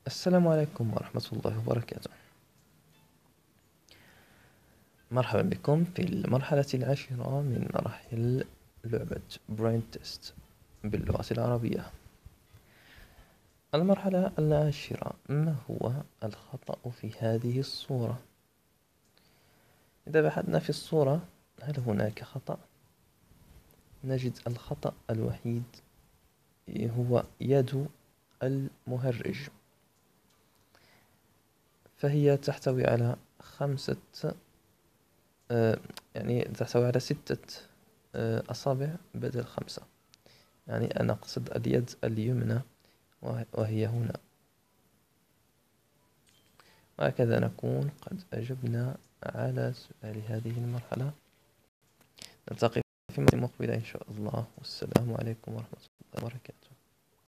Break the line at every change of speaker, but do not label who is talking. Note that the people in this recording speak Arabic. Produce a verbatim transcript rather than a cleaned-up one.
السلام عليكم ورحمة الله وبركاته. مرحبا بكم في المرحلة العاشرة من مراحل لعبة براين تيست باللغة العربية. المرحلة العاشرة: ما هو الخطأ في هذه الصورة؟ إذا بحثنا في الصورة هل هناك خطأ؟ نجد الخطأ الوحيد هو يد المهرج، فهي تحتوي على خمسة آه يعني تحتوي على ستة آه أصابع بدل خمسة، يعني أنا أقصد اليد اليمنى وهي هنا. وهكذا نكون قد أجبنا على سؤال هذه المرحلة. نلتقي في مرة مقبلة إن شاء الله، والسلام عليكم ورحمة الله وبركاته.